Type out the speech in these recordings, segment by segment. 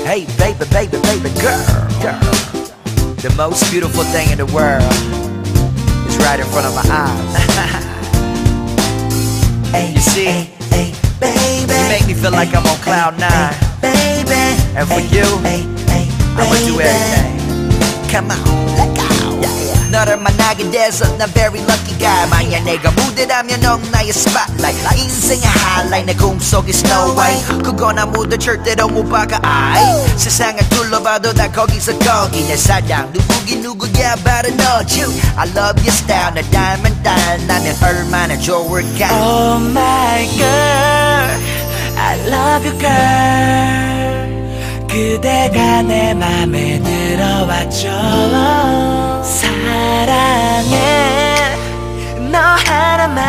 Hey baby, baby, baby girl, the most beautiful thing in the world is right in front of my eyes. Hey, you see, hey, baby, you make me feel like I'm on cloud nine, baby. And for you, I'ma do everything. Come on, let go. 너를 만나게 돼서 난 very lucky guy. 만약 내가 무대라면 넌 나의 spotlight. 인생의 highlight 내 꿈속의 Snow White. 그건 아무도 절대로 못 박아. 세상을 둘러봐도 다 거기서 거기. 내 사랑 누구긴 누구야 바로 너지. I love your style 내 닮은 딸 나는 얼마나 좋을까. Oh my girl, I love you girl. 그대가 내 맘에 들어왔죠. 사랑해 너 하나만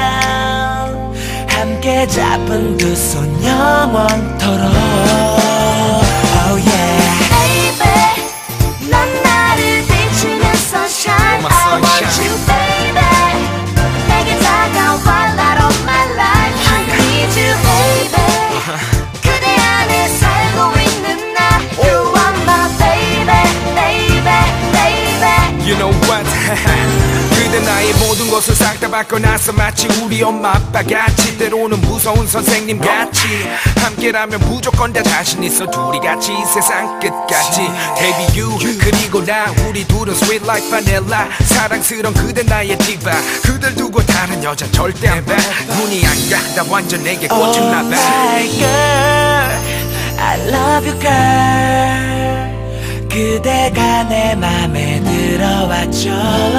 함께 잡은 두 손 영원토록. Oh yeah baby 넌 나를 비추는 sunshine. I want you baby 내게 다가와 light of my life. I need you baby 그대 안에 살고 있는 나. You are my baby baby baby. You know what? 그대 나의 모든 것을 싹 다 바꿔놨어. 마치 우리 엄마 아빠 같이 때로는 무서운 선생님 같이. 함께라면 무조건 다 자신 있어 둘이 같이 세상 끝까지. Baby you 그리고 나 우리 둘은 sweet like vanilla. 사랑스러운 그대 나의 디바. 그댈 두고 다른 여자 절대 안 봐. 눈이 안 가 나 완전 내게 꽂혔나 봐. Oh my girl I love you girl. 그대가 내 맘에 들어왔죠.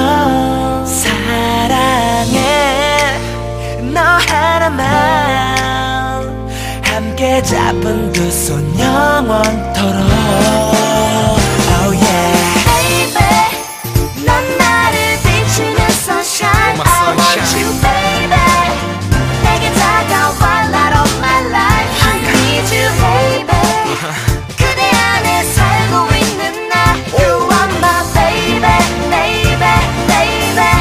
사랑해 너 하나만 함께 잡은 두 손 영원토록. Oh yeah baby 넌 나를 비추는 sunshine. I want you baby 내게 다가와 light of my life. I need you baby 그대 안에 살고 있는 나. You are my baby baby baby.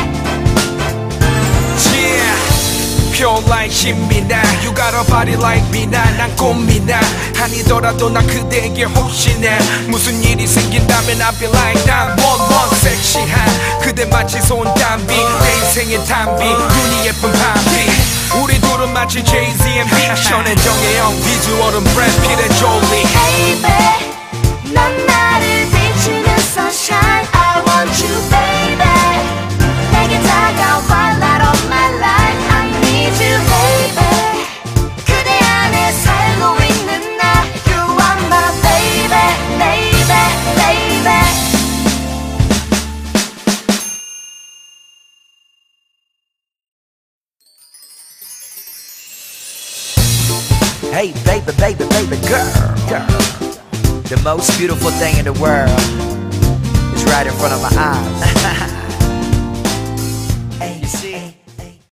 Yeah pure like 신미나. You got a body like 미나. 난 꽃미나. 아니더라도 난 그대에게 혹시나 무슨 일이 생긴다면 I feel like 난 one 섹시한 그대 마치 손담비. 내 인생의 담비 눈이 예쁜 밤비. 우리 둘은 마치 Jay-Z and B. 션의 정혜영 비주얼은 Brad Pitt and Jolie. Baby 넌 나를 비추는 sunshine. I want you baby 내게 다가와 light of my life. I need you baby 그대 안에 살고 있는 나. You are my baby baby baby. Hey baby, baby, baby girl, the most beautiful thing in the world is right in front of my eyes. Hey, you see.